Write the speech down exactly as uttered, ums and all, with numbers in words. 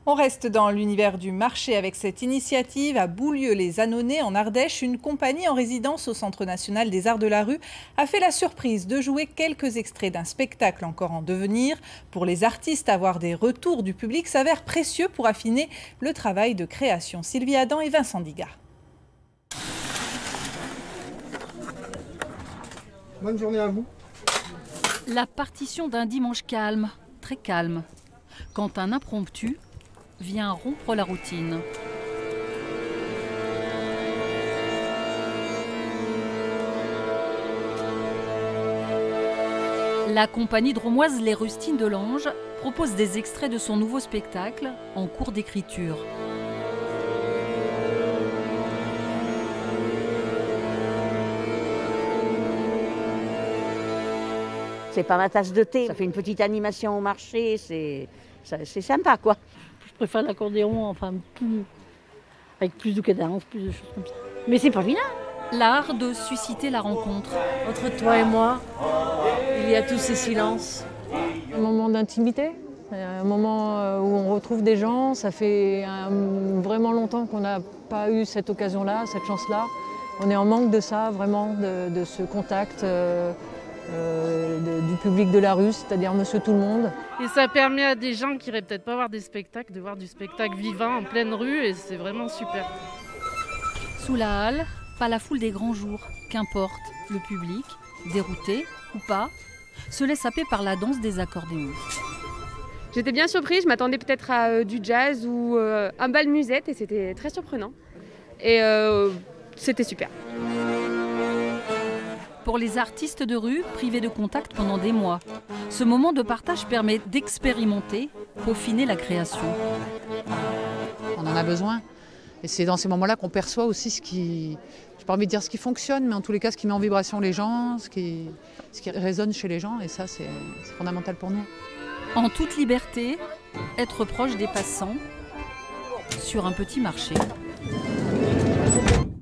On reste dans l'univers du marché avec cette initiative à Boulieu-les-Annonay en Ardèche. Une compagnie en résidence au Centre national des arts de la rue a fait la surprise de jouer quelques extraits d'un spectacle encore en devenir. Pour les artistes, avoir des retours du public s'avère précieux pour affiner le travail de création. Sylvie Adam et Vincent Diga. Bonne journée à vous. La partition d'un dimanche calme, très calme, quand un impromptu vient rompre la routine. La compagnie drômoise Les Rustines de l'Ange propose des extraits de son nouveau spectacle en cours d'écriture. C'est pas ma tasse de thé, ça fait une petite animation au marché, c'est sympa quoi. Je préfère l'accordéon, enfin, plus, avec plus de cadence, plus de choses comme ça. Mais c'est pas vilain. L'art de susciter la rencontre. Entre toi et moi, il y a tous ces silences. Un moment d'intimité, un moment où on retrouve des gens. Ça fait un, vraiment longtemps qu'on n'a pas eu cette occasion-là, cette chance-là. On est en manque de ça, vraiment, de, de ce contact. Euh, Euh, de, du public de la rue, c'est-à-dire monsieur tout le monde. Et ça permet à des gens qui n'iraient peut-être pas voir des spectacles, de voir du spectacle vivant en pleine rue et c'est vraiment super. Sous la halle, pas la foule des grands jours, qu'importe, le public, dérouté ou pas, se laisse happer par la danse des accordéons. J'étais bien surprise, je m'attendais peut-être à euh, du jazz ou euh, un bal musette et c'était très surprenant. Et euh, c'était super. Pour les artistes de rue, privés de contact pendant des mois, ce moment de partage permet d'expérimenter, peaufiner la création. On en a besoin. Et c'est dans ces moments-là qu'on perçoit aussi ce qui, je n'ai pas envie de dire ce qui fonctionne, mais en tous les cas ce qui met en vibration les gens, ce qui, ce qui résonne chez les gens. Et ça, c'est fondamental pour nous. En toute liberté, être proche des passants sur un petit marché.